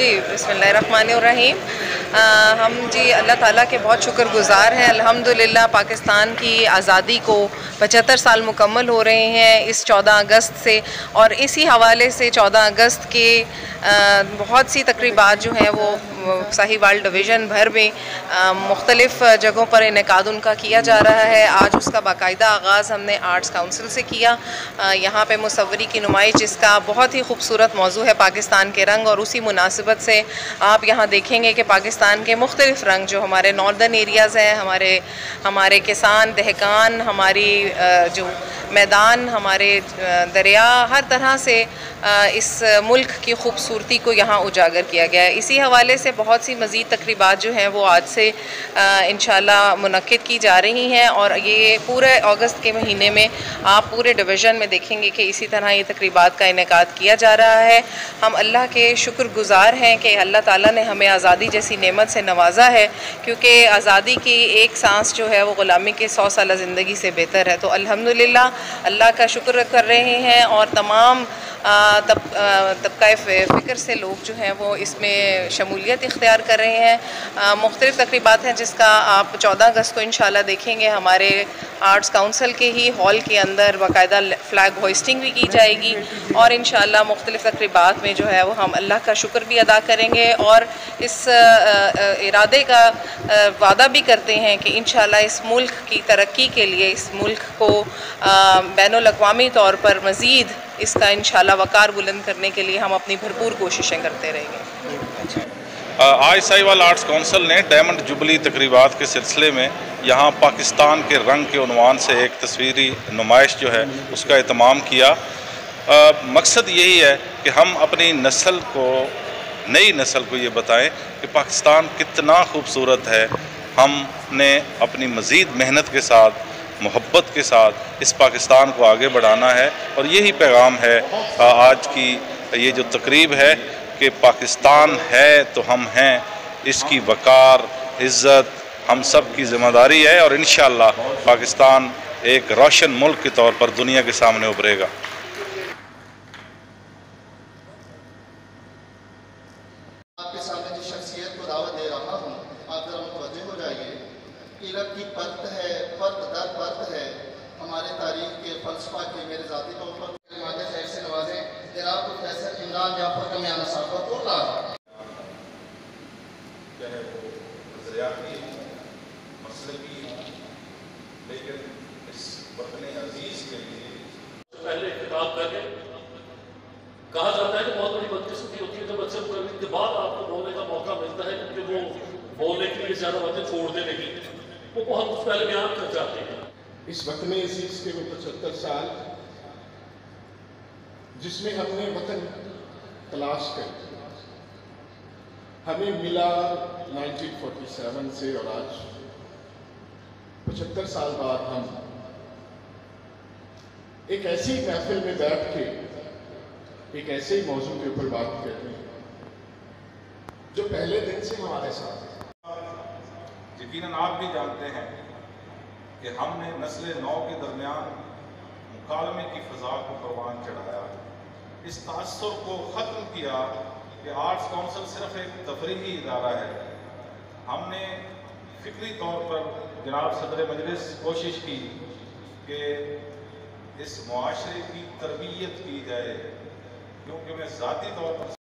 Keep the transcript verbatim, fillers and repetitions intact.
जी बिस्मिल्लाहिर्रहमानिर्रहीम। हम जी अल्लाह ताला के बहुत शुक्रगुज़ार हैं। अल्हम्दुलिल्लाह पाकिस्तान की आज़ादी को पचहत्तर साल मुकम्मल हो रहे हैं इस चौदह अगस्त से, और इसी हवाले से चौदह अगस्त के बहुत सी तकरीबात जो हैं वो साहिवाल डिवीज़न भर में मुख्तलिफ़ जगहों पर इनेकाद उनका किया जा रहा है। आज उसका बाकायदा आगाज़ हमने आर्ट्स काउंसिल से किया। यहाँ पे मुसव्वरी की नुमाइश, जिसका बहुत ही खूबसूरत मौजू है पाकिस्तान के रंग, और उसी मुनासिबत से आप यहाँ देखेंगे कि पाकिस्तान के मुख्तलिफ़ रंग जो हमारे नॉर्दर्न एरियाज़ हैं, हमारे हमारे किसान दहकान, हमारी जो मैदान, हमारे दरिया, हर तरह से इस मुल्क की खूबसूरती को यहाँ उजागर किया गया है। इसी हवाले से बहुत सी मज़ीद तकरीबात जो हैं वो आज से इंशाल्लाह मुनक्किद की जा रही हैं, और ये पूरे अगस्त के महीने में आप पूरे डिवीज़न में देखेंगे कि इसी तरह ये तकरीबात का इनेकाद किया जा रहा है। हम अल्लाह के शुक्रगुज़ार हैं कि अल्लाह ताला ने हमें आज़ादी जैसी नेमत से नवाजा है, क्योंकि आज़ादी की एक सांस जो है वो ग़ुलामी के सौ साल ज़िंदगी से बेहतर है। तो अल्हम्दुलिल्लाह अल्लाह का शुक्र कर रहे हैं, और तमाम तब तबका फ़िक्र से लोग जो हैं वो इसमें शमूलियत इख्तियार कर रहे हैं। मुख्तलिफ़ तकरीबात हैं जिसका आप चौदह अगस्त को इंशाल्लाह देखेंगे। हमारे आर्ट्स काउंसिल के ही हॉल के अंदर बाकायदा फ़्लैग होइस्टिंग भी की जाएगी, और इंशाल्लाह मुख्तलिफ़ तकरीबात में जो है वो हम अल्लाह का शुक्र भी अदा करेंगे, और इस इरादे का वादा भी करते हैं कि इंशाल्लाह इस मुल्क की तरक्की के लिए, इस मुल्क को बैनुल-अक़वामी तौर पर मज़ीद इसका इंशाल्लाह वक़ार बुलंद करने के लिए हम अपनी भरपूर कोशिशें करते रहेंगे। आज साहिवाल आर्ट्स काउंसिल ने डायमंड जुबली तकरीबात के सिलसिले में यहाँ पाकिस्तान के रंग के उन्वान से एक तस्वीरी नुमाइश जो है उसका एहतमाम किया। आ, मकसद यही है कि हम अपनी नस्ल को, नई नस्ल को ये बताएं कि पाकिस्तान कितना खूबसूरत है। हमने अपनी मज़ीद मेहनत के साथ, मोहब्बत के साथ इस पाकिस्तान को आगे बढ़ाना है, और यही पैगाम है आज की ये जो तकरीब है कि पाकिस्तान है तो हम हैं, इसकी वक़ार इज़्ज़त हम सब की ज़िम्मेदारी है, और इंशाअल्लाह पाकिस्तान एक रोशन मुल्क के तौर पर दुनिया के सामने उभरेगा। आपके सामने जिस शख्सियत को दावत दे रहा हूँ, आप जरा मुतवज्जे हो जाइए। इल्म की परत है, परत दर परत है हमारे तारीख के फलसफा के। मेरे ज़ाती तौर पर मादे खैर से नवाजें जनाब प्रोफेसर इमरान जाफर का म्यान साफ़ा को ला चाहे वो नज़रियाती मसले की, लेकिन इस वतन अजीज़ के लिए पहले खिताब करके कहा जाता है कि बहुत बड़ी बदकिस्मती होती है जब अच्छे मुकर्रिर के बाद आपको बोलने का मौका मिलता है, क्योंकि वो बोलने के लिए ज़्यादा बातें छोड़ते नहीं, वो बहुत कुछ पहले बयान कर जाते हैं। इस वतन अजीज़ के वो पचहत्तर साल जिसमें हमने वतन तलाश कर हमें मिला उन्नीस सौ सैंतालीस से, और आज पचहत्तर साल बाद हम एक ऐसी महफिल में बैठ के एक ऐसे ही मौजू के ऊपर बात करते हैं जो पहले दिन से हमारे साथ है। यकीनन आप भी जानते हैं कि हमने नस्ल नौ के दरमियान मुकालमे की फ़ज़ा को परवान चढ़ाया, इस तासुर को ख़त्म किया कि आर्ट्स काउंसिल सिर्फ एक तफरीही इदारा है। हमने फ़िक्री तौर पर जनाब सदर मजलिस कोशिश की कि इस मुआशरे की तरबियत की जाए, क्योंकि मैं ज़ाती तौर पर